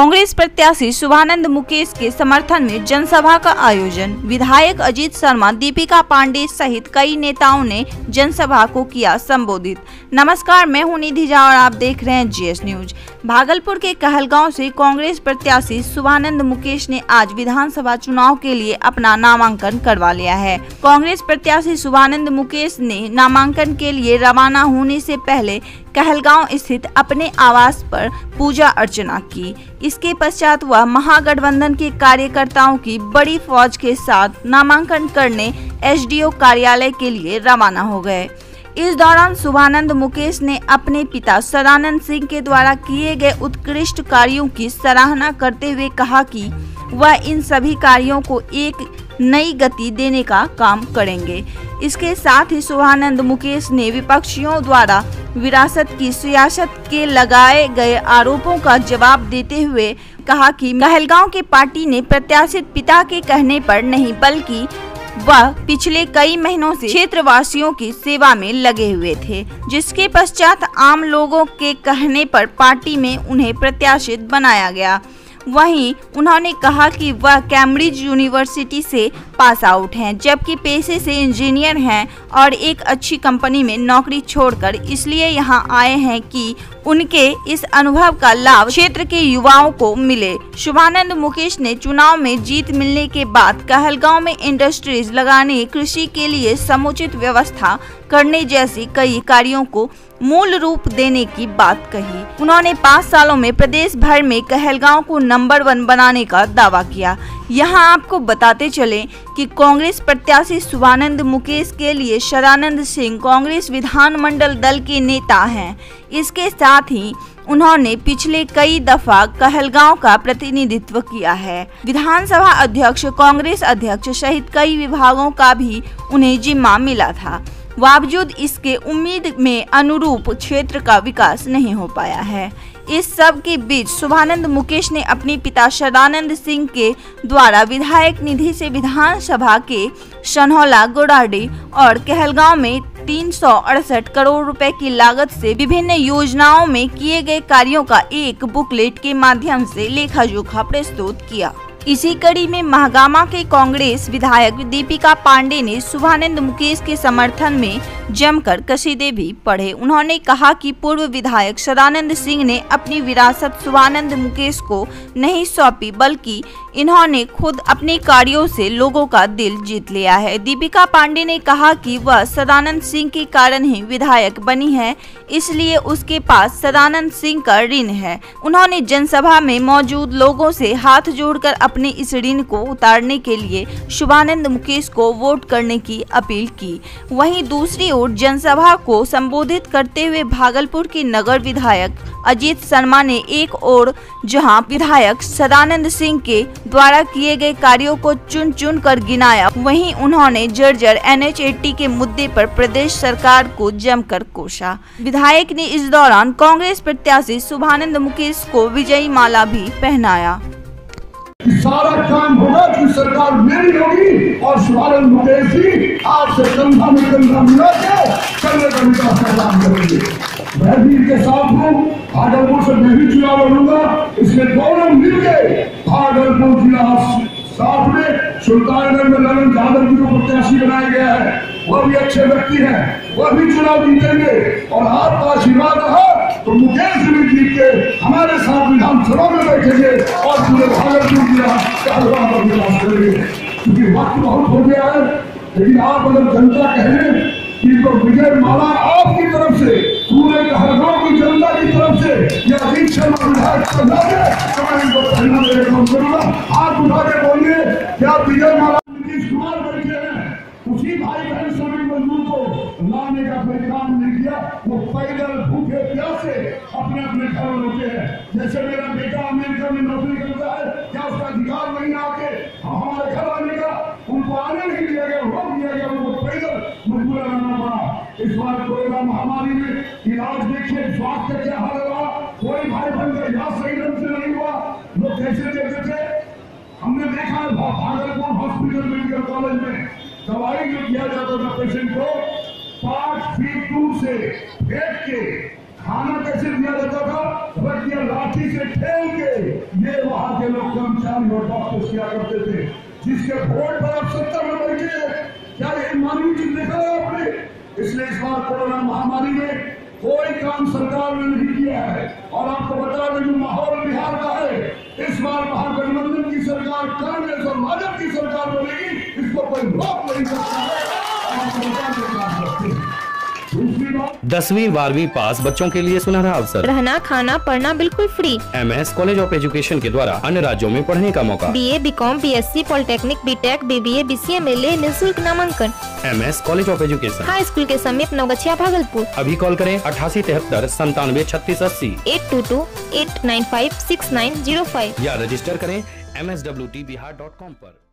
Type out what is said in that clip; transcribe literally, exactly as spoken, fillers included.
कांग्रेस प्रत्याशी शुभानंद मुकेश के समर्थन में जनसभा का आयोजन। विधायक अजीत शर्मा, दीपिका पांडे सहित कई नेताओं ने जनसभा को किया संबोधित। नमस्कार, मैं हूं निधि झा और आप देख रहे हैं जीएस न्यूज। भागलपुर के कहलगांव से कांग्रेस प्रत्याशी शुभानंद मुकेश ने आज विधानसभा चुनाव के लिए अपना नामांकन करवा लिया है। कांग्रेस प्रत्याशी शुभानंद मुकेश ने नामांकन के लिए रवाना होने से पहले कहलगांव स्थित अपने आवास पर पूजा अर्चना की। इसके पश्चात वह महागठबंधन के कार्यकर्ताओं की बड़ी फौज के साथ नामांकन करने एसडीओ कार्यालय के लिए रवाना हो गए। इस दौरान शुभानंद मुकेश ने अपने पिता सदानंद सिंह के द्वारा किए गए उत्कृष्ट कार्यों की सराहना करते हुए कहा कि वह इन सभी कार्यों को एक नई गति देने का काम करेंगे। इसके साथ ही शुभानंद मुकेश ने विपक्षियों द्वारा विरासत की सियासत के लगाए गए आरोपों का जवाब देते हुए कहा कि कहलगांव की पार्टी ने प्रत्याशित पिता के कहने पर नहीं बल्कि वह पिछले कई महीनों से क्षेत्रवासियों की सेवा में लगे हुए थे, जिसके पश्चात आम लोगों के कहने पर पार्टी में उन्हें प्रत्याशित बनाया गया। वहीं उन्होंने कहा कि वह कैम्ब्रिज यूनिवर्सिटी से पास आउट हैं, जबकि पेशे से इंजीनियर हैं और एक अच्छी कंपनी में नौकरी छोड़कर इसलिए यहां आए हैं कि उनके इस अनुभव का लाभ क्षेत्र के युवाओं को मिले। शुभानंद मुकेश ने चुनाव में जीत मिलने के बाद कहलगांव में इंडस्ट्रीज लगाने, कृषि के लिए समुचित व्यवस्था करने जैसी कई कार्यों को मूल रूप देने की बात कही। उन्होंने पाँच सालों में प्रदेश भर में कहलगांव को नंबर वन बनाने का दावा किया। यहाँ आपको बताते चलें कि कांग्रेस प्रत्याशी शुभानंद मुकेश के लिए सदानंद सिंह कांग्रेस विधानमंडल दल के नेता हैं। इसके साथ ही उन्होंने पिछले कई दफा कहलगांव का प्रतिनिधित्व किया है। विधानसभा अध्यक्ष, कांग्रेस अध्यक्ष सहित कई विभागों का भी उन्हें जिम्मा मिला था। बावजूद इसके उम्मीद में अनुरूप क्षेत्र का विकास नहीं हो पाया है। इस सब के बीच शुभानंद मुकेश ने अपने पिता सदानंद सिंह के द्वारा विधायक निधि से विधानसभा के सनहौला, गोड़ाडी और कहलगांव में तीन सौ अड़सठ करोड़ रुपए की लागत से विभिन्न योजनाओं में किए गए कार्यों का एक बुकलेट के माध्यम से लेखा जोखा प्रस्तुत किया। इसी कड़ी में महागामा के कांग्रेस विधायक दीपिका पांडे ने शुभानंद मुकेश के समर्थन में जमकर कसीदे भी पढ़े। उन्होंने कहा कि पूर्व विधायक सदानंद सिंह ने अपनी विरासत शुभानंद मुकेश को नहीं सौंपी, बल्कि इन्होंने खुद अपने कार्यों से लोगों का दिल जीत लिया है। दीपिका पांडे ने कहा कि वह सदानंद सिंह के कारण ही विधायक बनी है, इसलिए उसके पास सदानंद सिंह का ऋण है। उन्होंने जनसभा में मौजूद लोगों से हाथ जोड़कर अपने इस ऋण को उतारने के लिए शुभानंद मुकेश को वोट करने की अपील की। वहीं दूसरी ओर जनसभा को संबोधित करते हुए भागलपुर के नगर विधायक अजीत शर्मा ने एक ओर जहां विधायक सदानंद सिंह के द्वारा किए गए कार्यों को चुन चुन कर गिनाया, वहीं उन्होंने जर्जर एन एच अस्सी के मुद्दे पर प्रदेश सरकार को जमकर कोसा। विधायक ने इस दौरान कांग्रेस प्रत्याशी शुभानंद मुकेश को विजयी माला भी पहनाया। सारा काम होगा कि सरकार मेरी होगी और शुभानंद मुकेश जी आपसे कंधा में कंधा मिला के चलने का विकास का काम करेंगे। मैं भी इनके साथ हूँ। भागलपुर से मैं भी चुनाव लड़ूंगा, इसलिए दोनों मिलकर भागलपुर जिला साथ में सुल्तानगंज में ललन यादव जी को प्रत्याशी बनाया गया है। वह भी अच्छे व्यक्ति हैं, वह भी चुनाव जीतेंगे और आपका आशीर्वाद रहा तो मुकेश जी जीत के हमारे साथ विधानसभा में बैठेंगे और पूरे भागलपुर जिला कहलगांव का विकास करेंगे। क्योंकि वक्त बहुत हो गया है, लेकिन आप अगर जनता कहें कि तो विजय माला आपकी तरफ से, पूरे कहलगांव की जनता की तरफ से या अजीत शर्मा विधायक तो मैं इनको पहना मेरे काम करूंगा। हाथ उठा के बोलिए क्या विजय माला नीतीश कुमार बैठे हैं, उसी भाई बहन सभी मजदूर को लाने का कोई काम नहीं किया। वो पैदल भूखे प्यासे अपने अपने घरों रुके हैं। जैसे मेरा बेटा अमेरिका में नौकरी करता है, क्या उसका अधिकार नहीं आके हमारे घर आने का? उनको आने नहीं दिया गया, रोक दिया गया, उनको पैदल मजबूर रहना पड़ा। इस बार कोरोना महामारी में इलाज देखिए, स्वास्थ्य का क्या हाल हुआ, कोई भाई बहन का इलाज सही ढंग से नहीं हुआ। लोग कैसे देखते थे, हमने देखा भागलपुर हॉस्पिटल मेडिकल कॉलेज में दवाई जो दिया जाता था पेशेंट को पांच फीट दूर से फेंक के खाना कैसे दिया जाता था? रखिया लाठी से ठेल के ये वहां के लोग कर्मचारी और डॉक्टर किया करते थे, जिसके वोट पर आप सत्तर में बैठे। क्या ये मानवीय चीज देखा है आपने? इसलिए इस बार कोरोना महामारी में कोई काम सरकार ने नहीं किया है। और आपको बता दें जो माहौल बिहार का है, इस बार महागठबंधन की सरकार, कांग्रेस और राजद की सरकार बनेगी, इसको कोई रोक नहीं सकता है। दूसरी बात, दसवीं बारहवीं पास बच्चों के लिए सुनहरा अवसर। रहना खाना पढ़ना बिल्कुल free. M S college of education के द्वारा अन्य राज्यों में पढ़ने का मौका। B A B com B S C polytechnic B tech B B A B C A में ले निःशुल्क नामांकन। M S college of education high school के समीप नवगछिया भागलपुर। अभी कॉल करें अठासी तिहत्तर संतानवे छत्तीस अस्सी eight two two eight nine five six nine zero five या रजिस्टर करें M S W T Bihar dot com पर।